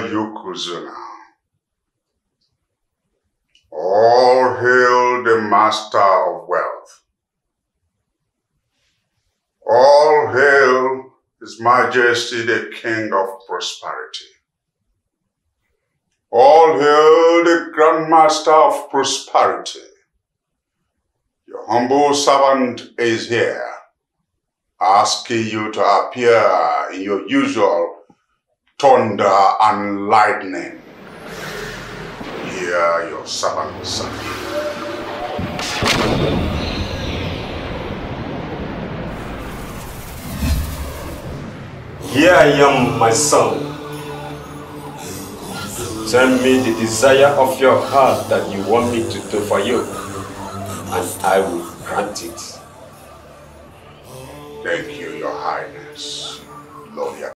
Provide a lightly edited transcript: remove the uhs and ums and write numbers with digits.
Yukuzuna. All hail the Master of Wealth. All hail His Majesty the King of Prosperity. All hail the Grand Master of Prosperity. Your humble servant is here, asking you to appear in your usual thunder and lightning. Hear your servant, son. Here I am, my son. Tell me the desire of your heart that you want me to do for you, and I will grant it. Thank you, Your Highness. Lord,